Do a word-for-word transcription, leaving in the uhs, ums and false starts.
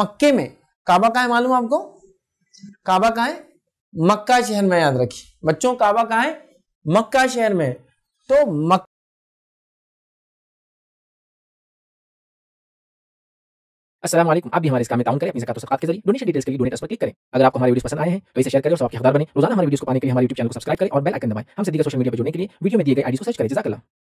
मक्के में। काबा कहाँ है मालूम आपको? काबा कहाँ है? मक्का शहर में, याद रखिए बच्चों, काबा कहाँ है? मक्का शहर में। तो मक्का अस्सलाम वालेकुम। आप भी हमारे इस काम में ताउन करें अपनी ज़कात और सदक़ात के जरिए। डोनेशन डिटेल्स के लिए डोनेट पर क्लिक करें। अगर आपको हमारे वीडियोस पसंद आए हैं तो इसे शेयर करें और सबके हकदार बने। रोजाना हमारे वीडियोस को पाने के लिए हमारे यूट्यूब चैनल को सब्सक्राइब करें और बेल आइकन दबाएं। हमसे दीगर सोशल मीडिया पर जुड़ने के लिए वीडियो में दिए गए आईडी को सर्च करें। जज़ाकल्लाह।